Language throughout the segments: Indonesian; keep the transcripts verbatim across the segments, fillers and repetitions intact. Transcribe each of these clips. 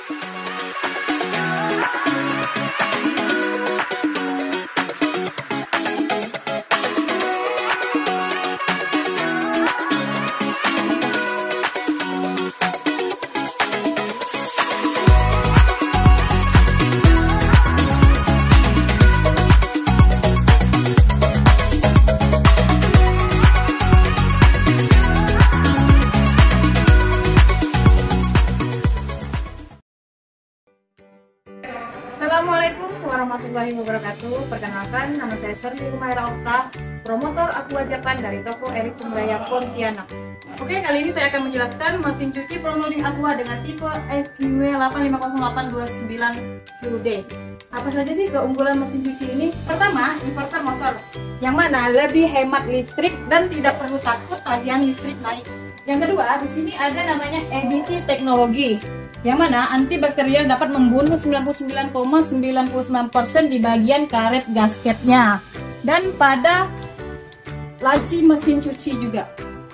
Assalamualaikum warahmatullahi wabarakatuh. Perkenalkan, nama saya Serli Humaira Okta, promotor Aqua Japan dari toko Erickson Raya Pontianak. Oke, kali ini saya akan menjelaskan mesin cuci Proloading Aqua dengan tipe F Q W delapan lima nol delapan dua sembilan Q D. Apa saja sih keunggulan mesin cuci ini? Pertama, inverter motor, yang mana lebih hemat listrik dan tidak perlu takut tagihan listrik naik. Yang kedua, di sini ada namanya E B T teknologi, yang mana antibakterial dapat membunuh sembilan puluh sembilan koma sembilan sembilan persen di bagian karet gasketnya dan pada laci mesin cuci juga.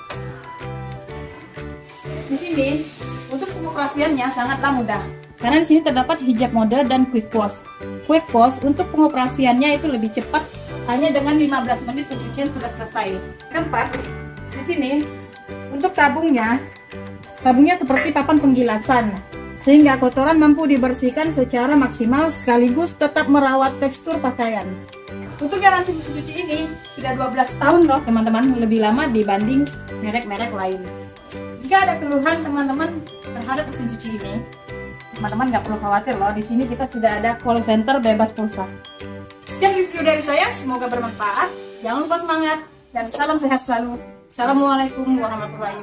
Di sini untuk pengoperasiannya sangatlah mudah, karena di sini terdapat hijab mode dan quick pause. Quick pause untuk pengoperasiannya itu lebih cepat, hanya dengan lima belas menit pencucian sudah selesai. Keempat, di sini untuk tabungnya, tabungnya seperti papan penggilasan, sehingga kotoran mampu dibersihkan secara maksimal sekaligus tetap merawat tekstur pakaian. Untuk garansi mesin cuci ini sudah dua belas tahun loh teman-teman, lebih lama dibanding merek-merek lain. Jika ada keluhan teman-teman terhadap mesin cuci ini, teman-teman nggak perlu khawatir loh, di sini kita sudah ada call center bebas pulsa. Sekian review dari saya, semoga bermanfaat. Jangan lupa semangat dan salam sehat selalu. Assalamualaikum warahmatullahi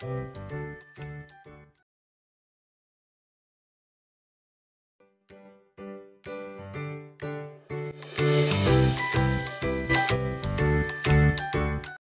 wabarakatuh.